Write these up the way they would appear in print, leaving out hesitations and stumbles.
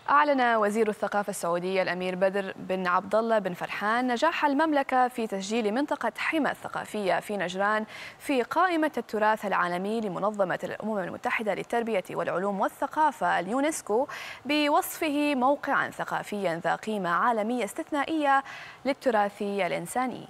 أعلن وزير الثقافة السعودي الأمير بدر بن عبد الله بن فرحان نجاح المملكة في تسجيل منطقة حمى الثقافية في نجران في قائمة التراث العالمي لمنظمة الأمم المتحدة للتربية والعلوم والثقافة اليونسكو بوصفه موقعا ثقافيا ذا قيمة عالمية استثنائية للتراث الإنساني.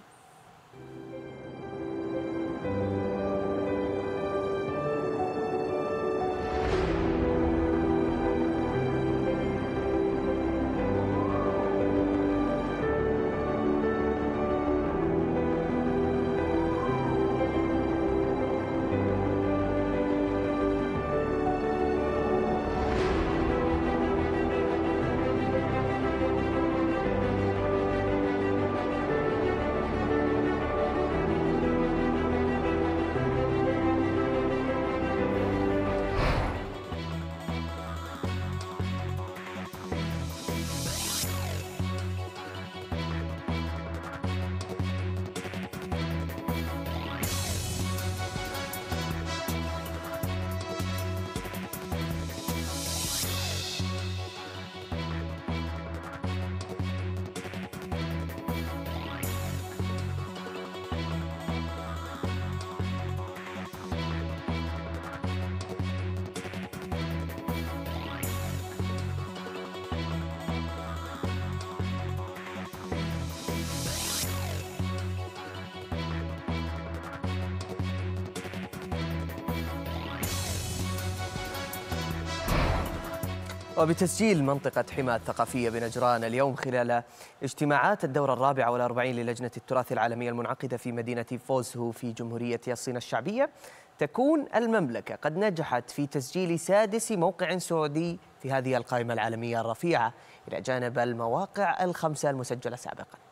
وبتسجيل منطقة حمى الثقافية بنجران اليوم خلال اجتماعات الدورة 44 للجنة التراث العالمية المنعقدة في مدينة فوزهو في جمهورية الصين الشعبية، تكون المملكة قد نجحت في تسجيل سادس موقع سعودي في هذه القائمة العالمية الرفيعة إلى جانب المواقع الخمسة المسجلة سابقاً.